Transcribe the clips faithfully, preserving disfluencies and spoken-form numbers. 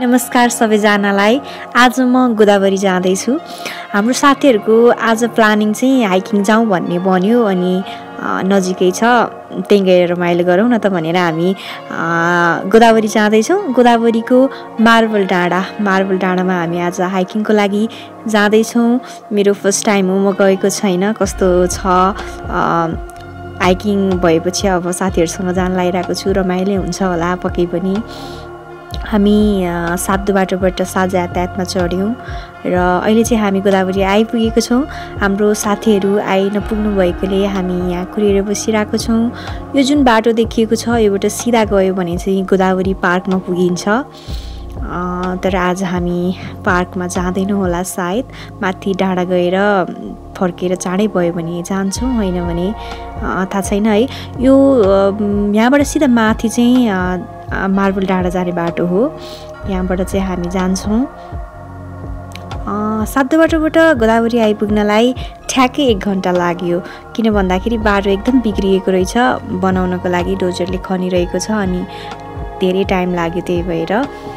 नमस्कार सबैजनालाई। आज म गोदावरी जाँदैछु। हाम्रो साथीहरूको आज प्लानिङ चाहिँ हाइकिङ जाउँ भन्ने बन्यो अनि नजिकै छ, त्यही गएर रमाइलो गरौँ न त भनेर हामी गोदावरी जाँदैछौँ। गोदावरीको मार्बल डाँडा मार्बल डाँडामा हामी आज हाइकिङको लागि जाँदैछौँ। मेरो फर्स्ट टाइम हो, म गएको छैन। कस्तो छ हाइकिङ भएपछि अब साथीहरूसँग जान लागिरहेको छु, रमाइलो हुन्छ होला पक्कै पनि। हामी सातो बाटोबाट साझा यातायातमा चढ्यौँ र अहिले चाहिँ हामी गोदावरी आइपुगेको छौँ। हाम्रो साथीहरू आइ नपुग्नु भएकोले हामी यहाँ कुरेर बसिरहेको छौँ। यो जुन बाटो देखिएको छ योबाट सिधा गयो भने चाहिँ गोदावरी पार्कमा पुगिन्छ, तर आज हामी पार्कमा जाँदैनौँ होला सायद। माथि डाँडा गएर फर्केर चाँडै भयो भने जान्छौँ, होइन भने थाहा छैन है। यो यहाँबाट सिधा माथि चाहिँ मार्बल डाँडा जाने बाटो हो, यहाँबाट चाहिँ हामी जान्छौँ। सातो बाटोबाट गोदावरी आइपुग्नलाई ठ्याक्कै एक घन्टा लाग्यो, किन भन्दाखेरि बाटो एकदम बिग्रिएको रहेछ, बनाउनको लागि डोजरले खनिरहेको छ अनि धेरै टाइम लाग्यो। त्यही भएर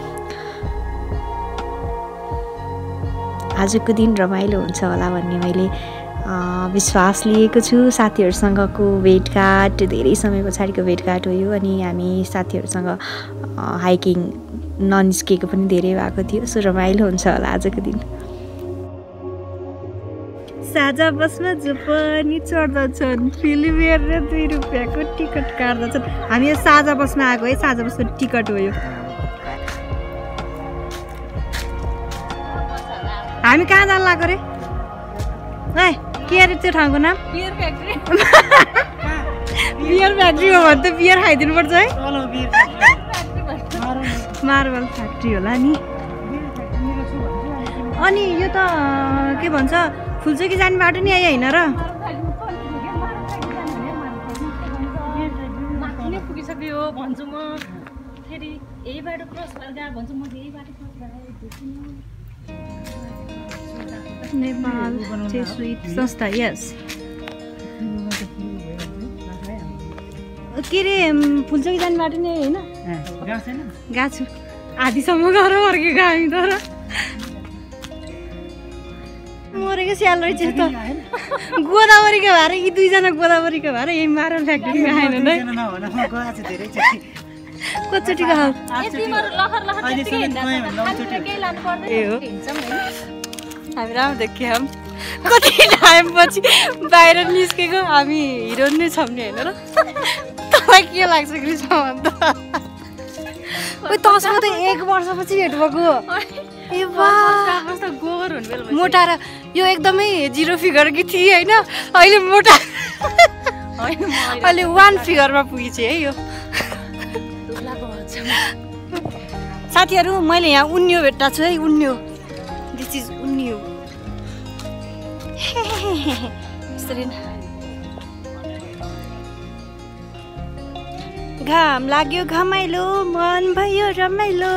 आजको दिन रमाइलो हुन्छ होला भन्ने मैले विश्वास लिएको छु। साथीहरूसँगको भेटघाट, धेरै समय पछाडिको भेटघाट हो यो, अनि हामी साथीहरूसँग हाइकिङ ननिस्केको पनि धेरै भएको थियो, सो रमाइलो हुन्छ होला आजको दिन। साझा बसमा जो पनि चढ्दछन् फिल्म हेरेर दुई रुपियाँको टिकट काट्दछन्। हामी यो साझा बसमा आएको है, साझा बसको टिकट हो यो। हामी कहाँ जान लाग्यो रे? है के अरे त्यो ठाउँको नाम? Beer factory. बियर फ्याक्ट्री हो भने त बियर खाइदिनु पर्छ है। मार्बल फ्याक्ट्री होला नि। अनि यो त के भन्छ फुलचोकी जाने बाटो नि आयो होइन र? पुगिसक्यो भन्छु म, फेरि यही बाटो क्रस भएर गएको भन्छु म, यही बाटो क्रस भएर नेपाल जेसुइट संस्था। यस के अरे फुलचोकी जाने बाटो नि होइन? गएको छु, आधीसम्म गएर फर्केको हामी तर मरेको स्याल रहेछ त। गोदावरीको भएर यी दुईजना गोदावरीको भएर यही मार्बल फ्याक्ट्रीमा आएन नै। कचोटि गएको ए हो हामी राम्रो देखियो। कति टाइमपछि बाहिर निस्केको, हामी हिरो नै छौँ नि होइन र? तँलाई के लाग्छ कृष्ण भन्दा? तँसँग त एक वर्षपछि भेट भएको। ए मोटा र यो एकदमै जिरो फिगरकी थिए होइन, अहिले मोटा अहिले वान फिगरमा पुगेछ है यो। साथीहरू मैले यहाँ उन्यो भेट्टा छु है, उन्यो। This is उन्यो। घाम लाग्यो घमाइलो, मन भयो रमाइलो।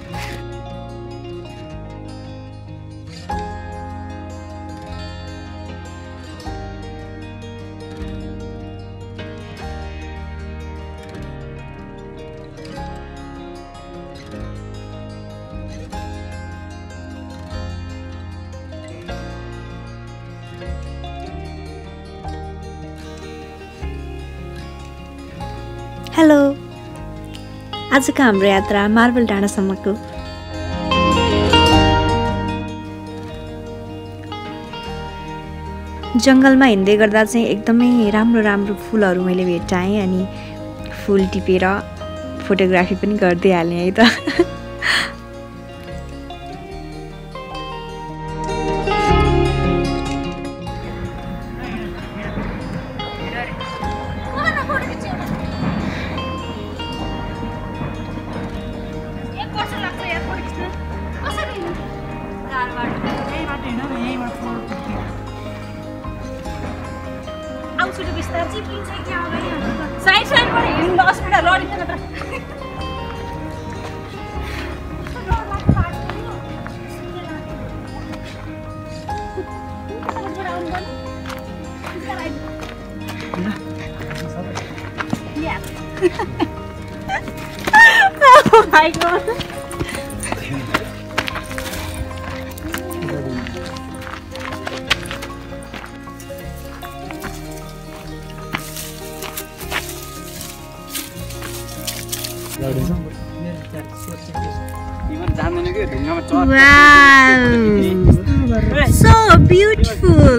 हेलो, आजको हाम्रो यात्रा मार्बल डाँडासम्मको। जङ्गलमा हिँड्दै गर्दा चाहिँ एकदमै राम्रो राम्रो फुलहरू मैले भेटाएँ, अनि फुल टिपेर फोटोग्राफी पनि गर्दै हालेँ है त। साइड साइडबाट हिँड्नु अस्पताल लडिन्छ न त। Oh my god. So beautiful.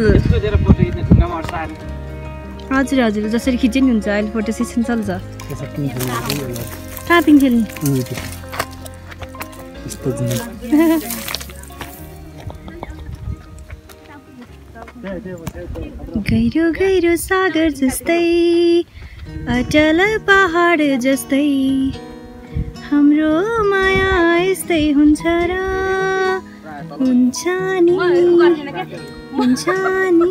हजुर हजुर जसरी खिचे नि हुन्छ अहिले फोटो सेसन चल्छ। कहाँ पिङ खेल्ने गहिरो गहिरो सागर जस्तै अटल पहाड जस्तै हाम्रो माया यस्तै हुन्छ र हुन्छ नि हुन्छ नि।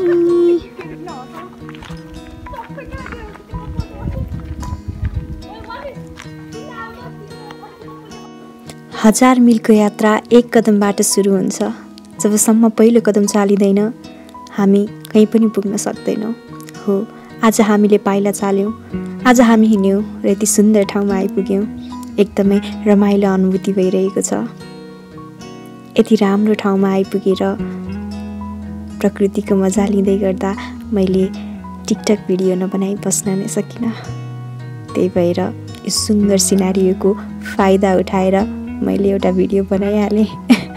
हजार मिलको यात्रा एक कदमबाट सुरु हुन्छ। जबसम्म पहिलो कदम चालिँदैन हामी कहीँ पनि पुग्न सक्दैनौँ। हो आज हामीले पाइला चाल्यौँ, आज हामी हिँड्यौँ र यति सुन्दर ठाउँमा आइपुग्यौँ। एकदमै रमाइलो अनुभूति भइरहेको छ। यति राम्रो ठाउँमा आइपुगेर प्रकृतिको मजा लिँदै गर्दा मैले टिकटक भिडियो नबनाइ बस्न नै सकिनँ। त्यही भएर यो सुन्दर सिनारियोको फाइदा उठाएर मैले एउटा भिडियो बनाइहालेँ।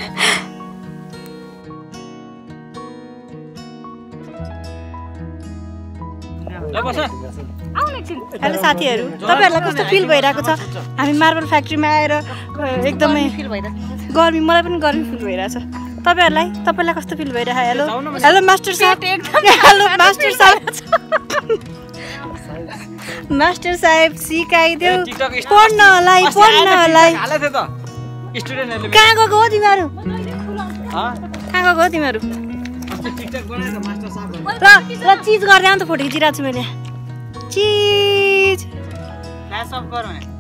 हेलो साथीहरू, तपाईँहरूलाई कस्तो फिल भइरहेको छ? हामी मार्बल फ्याक्ट्रीमा आएर एकदमै गर्मी, मलाई पनि गर्मी फिल भइरहेछ। तपाईँहरूलाई तपाईँलाई कस्तो फिल भइरहेको? हेलो हेलो मास्टर साहब, हेलो मास्टर साहब, मास्टर साहेब सिकाइदेऊ पढ्नलाई पढ्नलाई। कहाँ गएको हो तिमीहरू? कहाँ गएको हो तिमीहरू? ल ल चिज गर्दै आउँ त, फोटो खिचिरहेको छु मैले। चीज फ्लैश ऑफ करो है।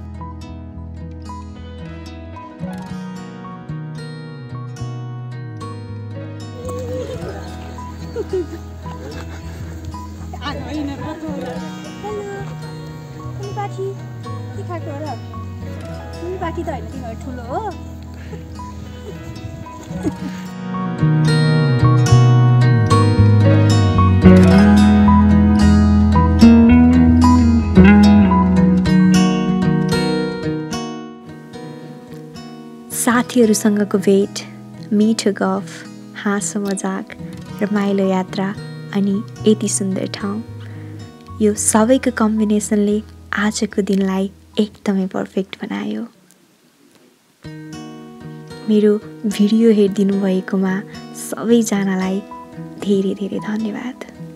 बाकी दिखाएको होला नि, बाकी त हैन, तिमीहरु ठुलो हो। साथीहरूसँगको भेट, मिठो गफ, हाँसो मजाक, रमाइलो यात्रा अनि यति सुन्दर ठाउँ, यो सबैको कम्बिनेसनले आजको दिनलाई एकदमै पर्फेक्ट बनायो। मेरो भिडियो हेरिदिनु भएकोमा सबैजनालाई धेरै धेरै धन्यवाद।